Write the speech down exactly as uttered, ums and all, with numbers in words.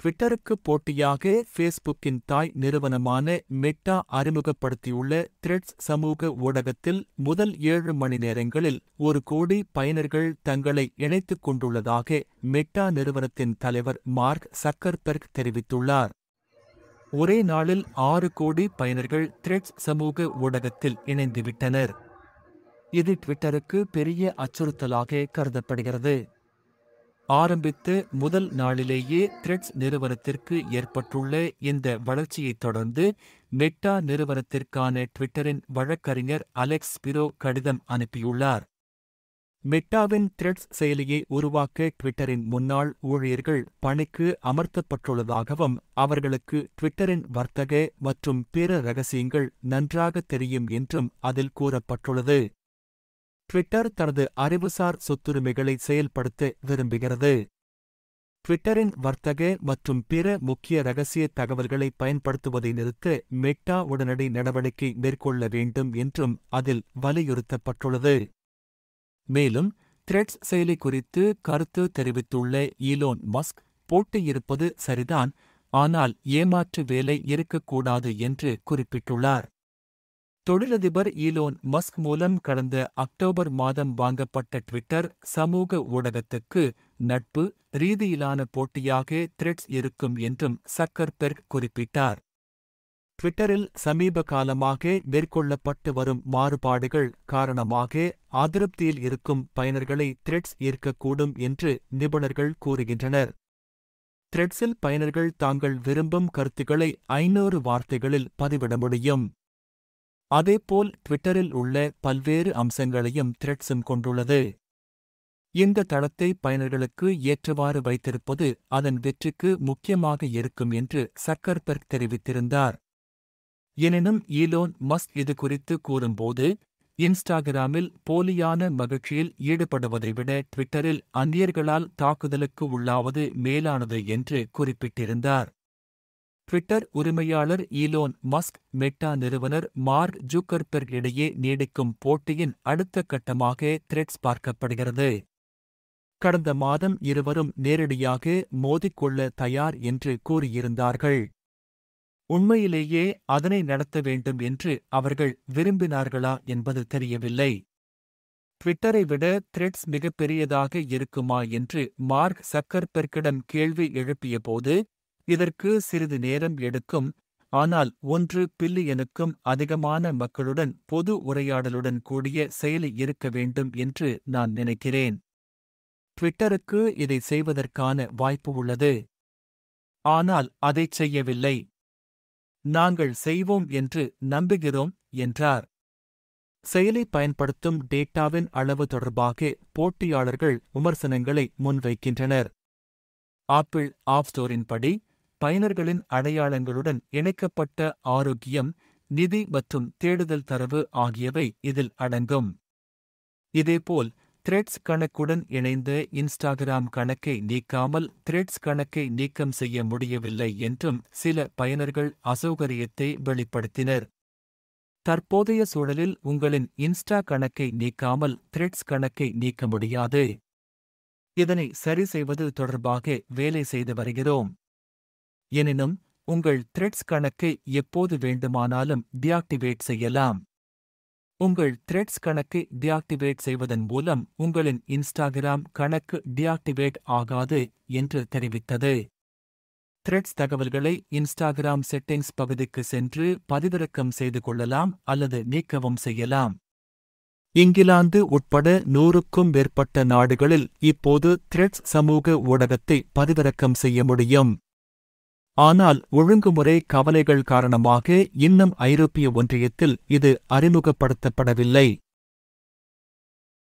ட்விட்டருக்கு போட்டியாக ஃபேஸ்புக்கின் தாய் நிறுவனமான மெட்டா அறிமுகப்படுத்தியுள்ள த்ரெட்ஸ் சமூக ஊடகத்தில் முதல் ஏழு மணி நேரங்களில் ஒரு கோடி பயனர்கள் தங்களை இணைத்துக் கொண்டுள்ளதாக மெட்டா நிறுவனத்தின் தலைவர் மார்க் சக்கர்பெர்க் தெரிவித்துள்ளார். ஒரே நாளில் ஆறு கோடி பயனர்கள் த்ரெட்ஸ் சமூக ஊடகத்தில் இணைந்துவிட்டனர். இது ட்விட்டருக்கு பெரிய அச்சுறுத்தலாக கருதப்படுகிறது. ஆரம்பித்து முதல் நாளிலேயே த்ரெட்ஸ் நிறுவனத்திற்கு ஏற்பட்டுள்ள இந்த வளர்ச்சியைத் தொடர்ந்து மெட்டா நிறுவனத்திற்கான ட்விட்டரின் வழக்கறிஞர் அலெக்ஸ் ஸ்பிரோ கடிதம் அனுப்பியுள்ளார். மெட்டாவின் த்ரெட்ஸ் செயலியை உருவாக்க ட்விட்டரின் முன்னாள் ஊழியர்கள் பணிக்கு அமர்த்தப்பட்டுள்ளதாகவும் அவர்களுக்கு ட்விட்டரின் வர்த்தக மற்றும் பிற ரகசியங்கள் நன்றாக தெரியும் என்றும் அதில் கூறப்பட்டுள்ளது. ட்விட்டர் தனது அறிவுசார் சொத்துரிமைகளை செயல்படுத்த விரும்புகிறது. ட்விட்டரின் வர்த்தக மற்றும் பிற முக்கிய ரகசிய தகவல்களை பயன்படுத்துவதை நிறுத்த மெட்டா உடனடி நடவடிக்கை மேற்கொள்ள வேண்டும் என்றும் அதில் வலியுறுத்தப்பட்டுள்ளது. மேலும் த்ரெட்ஸ் செயலி குறித்து கருத்து தெரிவித்துள்ள ஈலோன் மஸ்க், போட்டியிருப்பது சரிதான், ஆனால் ஏமாற்று வேலை இருக்கக்கூடாது என்று குறிப்பிட்டுள்ளார். தொழிலதிபர் ஈலோன் மஸ்க் மூலம் கடந்த அக்டோபர் மாதம் வாங்கப்பட்ட ட்விட்டர் சமூக ஊடகத்துக்கு நட்பு ரீதியிலான போட்டியாக த்ரெட்ஸ் இருக்கும் என்றும் சக்கர்பெர்க் குறிப்பிட்டார். ட்விட்டரில் சமீப காலமாக மேற்கொள்ளப்பட்டு வரும் மாறுபாடுகள் காரணமாக அதிருப்தியில் இருக்கும் பயனர்களை த்ரெட்ஸ் ஈர்க்கக்கூடும் என்று நிபுணர்கள் கூறுகின்றனர். த்ரெட்ஸில் பயனர்கள் தாங்கள் விரும்பும் கருத்துக்களை ஐநூறு வார்த்தைகளில் பதிவிட முடியும். அதேபோல் ட்விட்டரில் உள்ள பல்வேறு அம்சங்களையும் த்ரெட்ஸும் கொண்டுள்ளது. இந்த தளத்தை பயனர்களுக்கு ஏற்றவாறு வைத்திருப்பது அதன் வெற்றிக்கு முக்கியமாக இருக்கும் என்று சக்கர்பெர்க் தெரிவித்திருந்தார். எனினும் ஈலோன் மஸ்க் இது குறித்து கூறும்போது, இன்ஸ்டாகிராமில் போலியான மகிழ்ச்சியில் ஈடுபடுவதை விட ட்விட்டரில் அந்நியர்களால் தாக்குதலுக்கு உள்ளாவது மேலானது என்று குறிப்பிட்டிருந்தார். ட்விட்டர் உரிமையாளர் ஈலோன் மஸ்க், மெட்டா நிறுவனர் மார்க் ஜூக்கர்பெர்க் இடையே நீடிக்கும் போட்டியின் அடுத்த கட்டமாக த்ரெட்ஸ் பார்க்கப்படுகிறது. கடந்த மாதம் இருவரும் நேரடியாக மோதிக்கொள்ள தயார் என்று கூறியிருந்தார்கள். உண்மையிலேயே அதனை நடத்த வேண்டும் என்று அவர்கள் விரும்பினார்களா என்பது தெரியவில்லை. ட்விட்டரை விட த்ரெட்ஸ் மிகப்பெரியதாக இருக்குமா என்று மார்க் சக்கர்பெர்க்கிடம் கேள்வி எழுப்பியபோது, இதற்கு சிறிது நேரம் எடுக்கும், ஆனால் ஒன்று பில்லியனுக்கும் அதிகமான மக்களுடன் பொது உரையாடலுடன் கூடிய செயலி இருக்க வேண்டும் என்று நான் நினைக்கிறேன். ட்விட்டருக்கு இதை செய்வதற்கான வாய்ப்பு உள்ளது. ஆனால் அதைச் செய்யவில்லை. நாங்கள் செய்வோம் என்று நம்புகிறோம் என்றார். செயலி பயன்படுத்தும் டேட்டாவின் அளவு தொடர்பாக போட்டியாளர்கள் விமர்சனங்களை முன்வைக்கின்றனர். ஆப்பிள் ஆப் ஸ்டோரின் படி, பயனர்களின் அடையாளங்களுடன் இணைக்கப்பட்ட ஆரோக்கியம், நிதி மற்றும் தேடுதல் தரவு ஆகியவை இதில் அடங்கும். இதேபோல் த்ரெட்ஸ் கணக்குடன் இணைந்த இன்ஸ்டாகிராம் கணக்கை நீக்காமல் த்ரெட்ஸ் கணக்கை நீக்கம் செய்ய முடியவில்லை என்றும் சில பயனர்கள் அசௌகரியத்தை வெளிப்படுத்தினர். தற்போதைய சூழலில் உங்களின் இன்ஸ்டா கணக்கை நீக்காமல் த்ரெட்ஸ் கணக்கை நீக்க முடியாது. இதனை சரி செய்வது தொடர்பாக வேலை செய்து வருகிறோம். எனினும் உங்கள் த்ரெட்ஸ் கணக்கை எப்போது வேண்டுமானாலும் டிஆக்டிவேட் செய்யலாம். உங்கள் த்ரெட்ஸ் கணக்கை டிஆக்டிவேட் செய்வதன் மூலம் உங்களின் இன்ஸ்டாகிராம் கணக்கு டிஆக்டிவேட் ஆகாது என்று தெரிவித்தது. த்ரெட்ஸ் தகவல்களை இன்ஸ்டாகிராம் செட்டிங்ஸ் பகுதிக்கு சென்று பதிவிறக்கம் செய்து கொள்ளலாம் அல்லது நீக்கவும் செய்யலாம். இங்கிலாந்து உட்பட நூறுக்கும் மேற்பட்ட நாடுகளில் இப்போது த்ரெட்ஸ் சமூக ஊடகத்தை பதிவிறக்கம் செய்ய முடியும். ஆனால் ஒழுங்குமுறை கவலைகள் காரணமாக இன்னும் ஐரோப்பிய ஒன்றியத்தில் இது அறிமுகப்படுத்தப்படவில்லை.